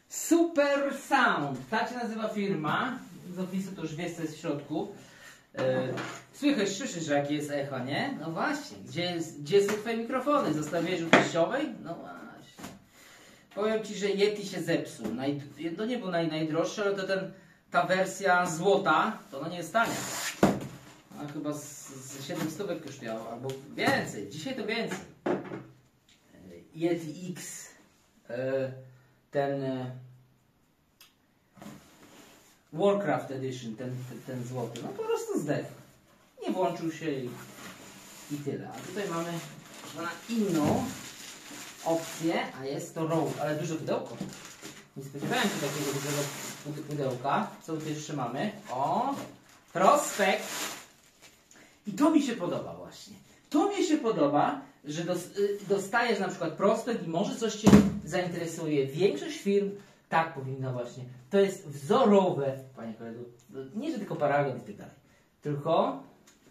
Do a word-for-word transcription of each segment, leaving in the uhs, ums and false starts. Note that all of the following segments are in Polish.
Super Sound, tak się nazywa firma. Z opisu to już wiesz, co jest w środku. Yy, słychać, słyszysz, że jakie jest echo, nie? No właśnie, gdzie, jest, gdzie są twoje mikrofony? Zostawiłeś u teściowej? No właśnie. Powiem ci, że Yeti się zepsuł. Naj, to nie był naj, najdroższy, ale to ten, ta wersja złota, to ona nie jest tania. Ona chyba z, z siedem stówek kosztowała, albo więcej. Dzisiaj to więcej. Yy, Yeti X. Yy, ten yy, Warcraft Edition, ten, ten, ten złoty, no po prostu zdechł. Nie włączył się i, i tyle. A tutaj mamy na inną opcję, a jest to Rode, ale duże pudełko. Nie spodziewałem się takiego dużego pudełka. Co tutaj jeszcze mamy? O, prospekt. I to mi się podoba właśnie. To mi się podoba, że dostajesz na przykład prospekt i może coś Cię zainteresuje. Większość firm tak powinna właśnie. To jest wzorowe, panie kolego. Nie, że tylko paragon i tak dalej. Tylko...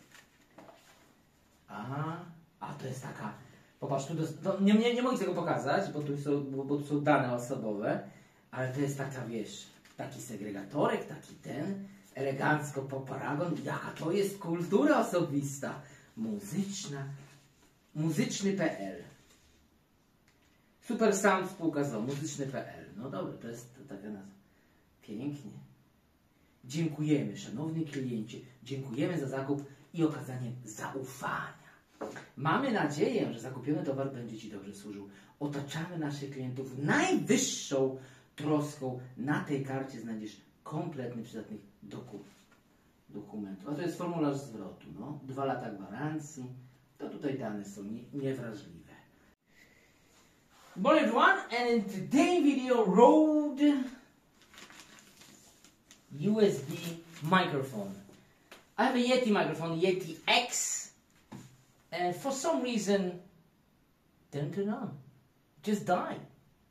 Aha. A to jest taka... Popatrz, tu dos... no, nie, nie, nie mogę tego pokazać, bo tu, są, bo, bo tu są dane osobowe. Ale to jest taka, wiesz, taki segregatorek, taki ten. Elegancko po paragon. Jaka to jest kultura osobista. Muzyczna. Muzyczny kropka pe el. Super Sound spółka z o o. Muzyczny kropka pe el. No dobra, to jest taka nazwa. Pięknie. Dziękujemy, szanowny kliencie. Dziękujemy za zakup i okazanie zaufania. Mamy nadzieję, że zakupiony towar będzie Ci dobrze służył. Otaczamy naszych klientów najwyższą troską. Na tej karcie znajdziesz kompletny, przydatnych doku dokumentów. A to jest formularz zwrotu. No. Dwa lata gwarancji. To tutaj dane są nie, niewrażliwe. Hello everyone, and in today's video, Rode U S B microphone. I have a Yeti microphone, Yeti X, and for some reason, didn't turn on. Just died.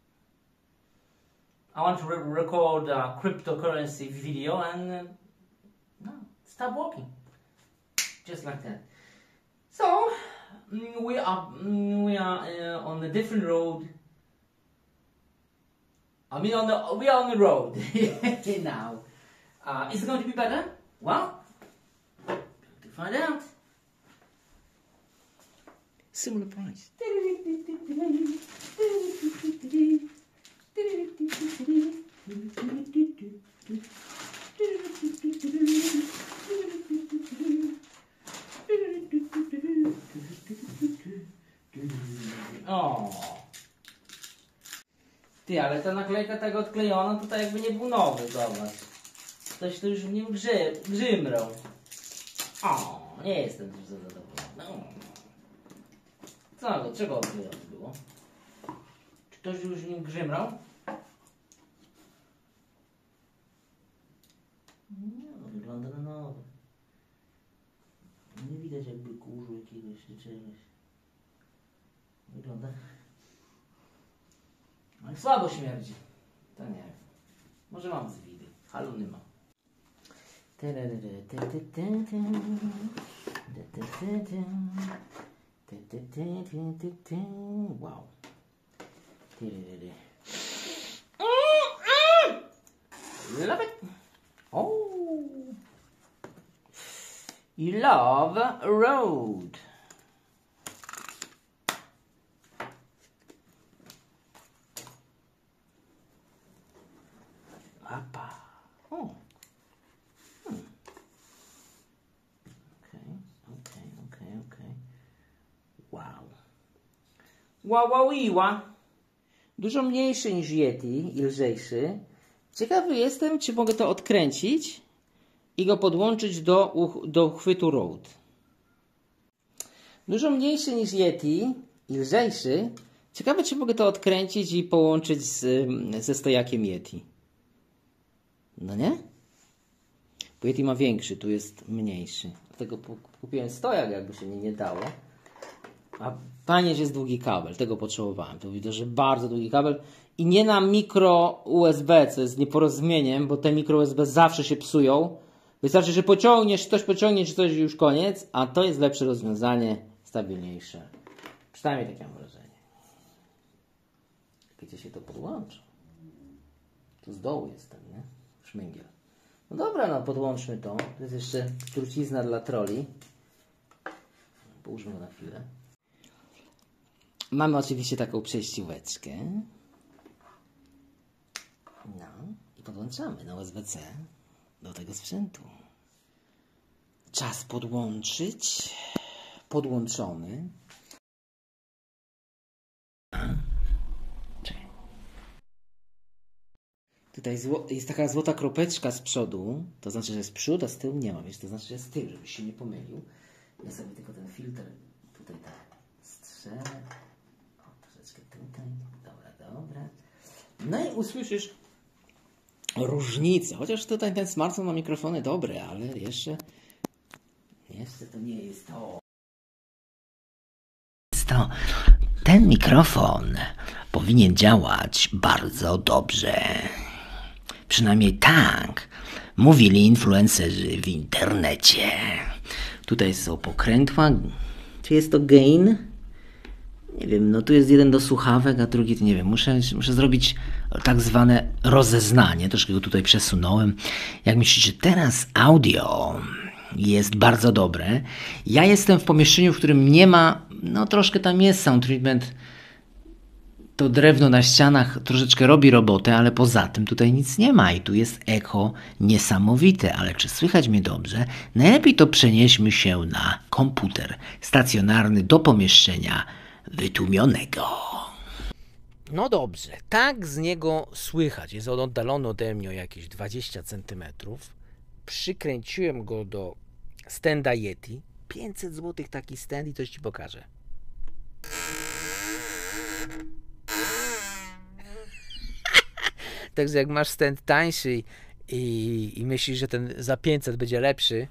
I want to re record a cryptocurrency video, and uh, no, stop working. Just like that. So we are we are uh, on a different road. I mean, on the we are on the road now. Uh, is it going to be better? Well, to find out. Similar price. O. Ty, ale ta naklejka tego odklejona tutaj jakby nie był nowy, zobacz. Ktoś tu już w nim grzy, grzymrał. O, nie jestem już zadowolony. Co, czego odklejone było? Czy ktoś już w nim grzymrał? Nie, no wygląda na nowy. Nie widać jakby kurzu jakiegoś czy czegoś. Wygląda. No i słabo śmierdzi. To nie wiem. Może mam zwidy. Haluny mam. Wow. Love it. Oh. You love Rode. Apa. Oh. Hmm. Okay, okay, okay, okay. Wow. Wow, wow, wow. Dużo mniejszy niż Yeti i lżejszy. Ciekawy jestem, czy mogę to odkręcić i go podłączyć do, do uchwytu Rode. Dużo mniejszy niż Yeti i lżejszy. Ciekawe, czy mogę to odkręcić i połączyć z, ze stojakiem Yeti. No nie? Bo Yeti ma większy, tu jest mniejszy. Dlatego kupiłem stojak, jakby się nie, nie dało. A fajnie, że jest długi kabel. Tego potrzebowałem. To widzę, że bardzo długi kabel. I nie na mikro U S B, co jest nieporozumieniem, bo te mikro U S B zawsze się psują. Wystarczy, że pociągniesz, ktoś pociągnie, czy coś już koniec. A to jest lepsze rozwiązanie, stabilniejsze. Przynajmniej takie mam wrażenie. Gdzie się to podłącza? Tu z dołu jest ten, nie? Szmęgiel. No dobra, no podłączmy to. To jest jeszcze trucizna dla troli. Połóżmy go na chwilę. Mamy oczywiście taką przejścióweczkę. No i podłączamy na U S B C do tego sprzętu. Czas podłączyć. Podłączony. Tutaj jest taka złota kropeczka z przodu. To znaczy, że jest przód, a z tyłu nie ma. Wiesz, to znaczy, że jest tył, żebyś się nie pomylił. Ja sobie tylko ten filtr tutaj tak strzelę. O, troszeczkę tutaj. Dobra, dobra. No i usłyszysz różnicę. Chociaż tutaj ten smartfon ma mikrofony dobre, ale jeszcze jeszcze to nie jest to. To ten mikrofon powinien działać bardzo dobrze. Przynajmniej tak mówili influencerzy w internecie. Tutaj są pokrętła. Czy jest to gain? Nie wiem, no tu jest jeden do słuchawek, a drugi to nie wiem. Muszę, muszę zrobić tak zwane rozeznanie. Troszkę go tutaj przesunąłem. Jak myślicie, teraz audio jest bardzo dobre. Ja jestem w pomieszczeniu, w którym nie ma, no troszkę tam jest sound treatment. To drewno na ścianach troszeczkę robi robotę, ale poza tym tutaj nic nie ma i tu jest echo niesamowite. Ale czy słychać mnie dobrze? Najlepiej to przenieśmy się na komputer stacjonarny do pomieszczenia wytłumionego. No dobrze, tak z niego słychać. Jest on oddalony ode mnie o jakieś dwadzieścia centymetrów. Przykręciłem go do standa Yeti. pięćset złotych taki stand i coś ci pokażę. Także jak masz stand tańszy i, i myślisz, że ten za pięćset będzie lepszy.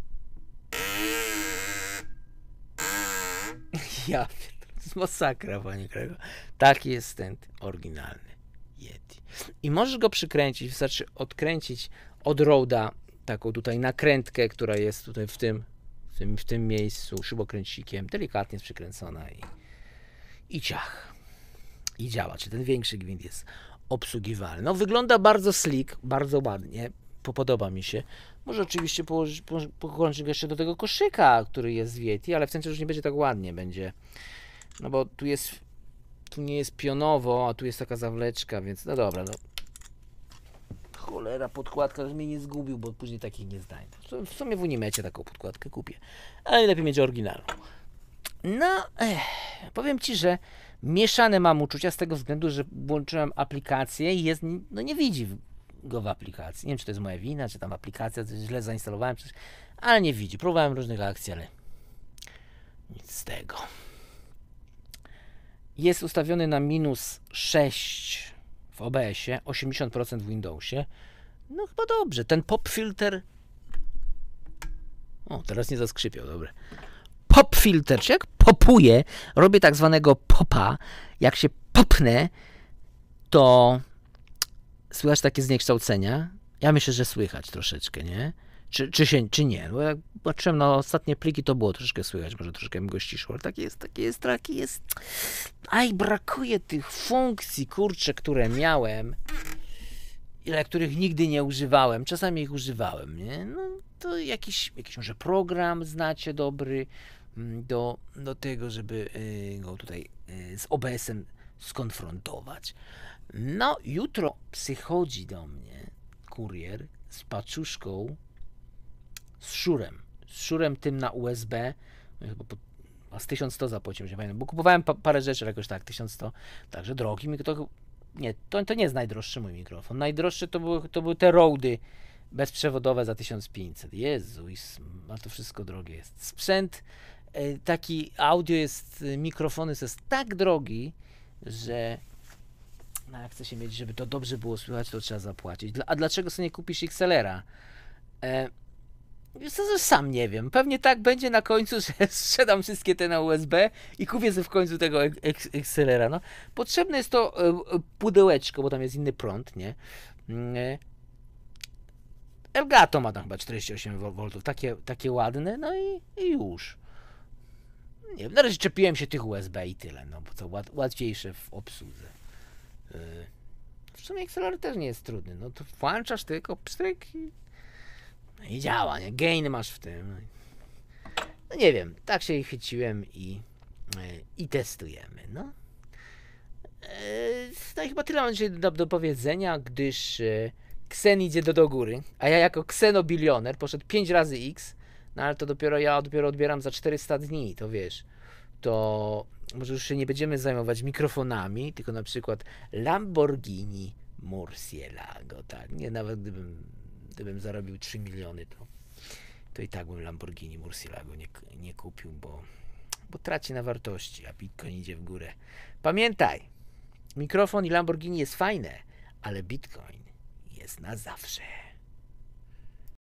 Ja, to jest masakra, panie kolego. Taki jest stand oryginalny Yeti. I możesz go przykręcić, wystarczy odkręcić od Roda taką tutaj nakrętkę, która jest tutaj w tym, w tym, w tym miejscu śrubokręcikiem, delikatnie jest przykręcona i, i ciach. I działa. Czy ten większy gwint jest obsługiwalny? No wygląda bardzo slick, bardzo ładnie, podoba mi się. Może oczywiście położyć, połączyć jeszcze do tego koszyka, który jest w Yeti, ale w sensie już nie będzie tak ładnie, będzie, no bo tu jest, tu nie jest pionowo, a tu jest taka zawleczka, więc no dobra, no. Cholera, podkładka, że mnie nie zgubił, bo później takich nie znajdę. W sumie w Unimecie taką podkładkę kupię, ale lepiej mieć oryginalną. No, ech, powiem ci, że mieszane mam uczucia z tego względu, że włączyłem aplikację i jest, no nie widzi go w aplikacji. Nie wiem, czy to jest moja wina, czy tam aplikacja coś źle zainstalowałem, coś, ale nie widzi. Próbowałem różnych akcji, ale nic z tego. Jest ustawiony na minus sześć w O B S-ie, osiemdziesiąt procent w Windowsie. No chyba dobrze. Ten pop filter... O, teraz nie zaskrzypiał, dobre. Pop filter, czy jak popuję, robię tak zwanego popa. Jak się popnę, to słychać takie zniekształcenia. Ja myślę, że słychać troszeczkę, nie? Czy, czy, się, czy nie? Bo jak patrzyłem na ostatnie pliki, to było troszkę słychać, może troszkę bym go ściszył, ale taki jest, taki jest, taki jest. Aj, brakuje tych funkcji, kurczę, które miałem, ile których nigdy nie używałem. Czasami ich używałem, nie? No to jakiś, jakiś może program znacie dobry do, do tego, żeby go tutaj z O B S-em skonfrontować. No, jutro przychodzi do mnie kurier z paczuszką, z szurem. Z szurem tym na U S B. Chyba po, a z tysiąc sto zapłaciłem, nie pamiętam, bo kupowałem pa, parę rzeczy jakoś tak, tysiąc sto. Także drogi mi to. Nie, to, to nie jest najdroższy mój mikrofon. Najdroższy to były, to były te Rody bezprzewodowe za tysiąc pięćset. Jezu, a to wszystko drogie jest. Sprzęt taki audio jest, mikrofony jest tak drogi, że no jak chce się mieć, żeby to dobrze było słychać, to trzeba zapłacić. A dlaczego sobie nie kupisz X L R-a? E, sam nie wiem. Pewnie tak będzie na końcu, że sprzedam wszystkie te na U S B i kupię sobie w końcu tego X L R-a. No, potrzebne jest to pudełeczko, bo tam jest inny prąd, nie? E, Elgato ma tam chyba czterdzieści osiem woltów, takie, takie ładne, no i, i już. Nie wiem, na razie czepiłem się tych U S B i tyle, no bo to łat, łatwiejsze w obsłudze. Yy, w sumie X L R też nie jest trudny. No to włączasz tylko pstryk i, no i działa, nie? Gain masz w tym. No nie wiem, tak się chyciłem i, i testujemy, no. No i chyba tyle mam dzisiaj do, do powiedzenia, gdyż Ksen idzie do, do góry, a ja jako ksenobilioner poszedł pięć razy X, no ale to dopiero ja dopiero odbieram za czterysta dni, to wiesz, to może już się nie będziemy zajmować mikrofonami, tylko na przykład Lamborghini Murcielago, tak, nie, nawet gdybym, gdybym zarobił trzy miliony, to, to i tak bym Lamborghini Murcielago nie, nie kupił, bo, bo traci na wartości, a Bitcoin idzie w górę. Pamiętaj, mikrofon i Lamborghini jest fajne, ale Bitcoin jest na zawsze.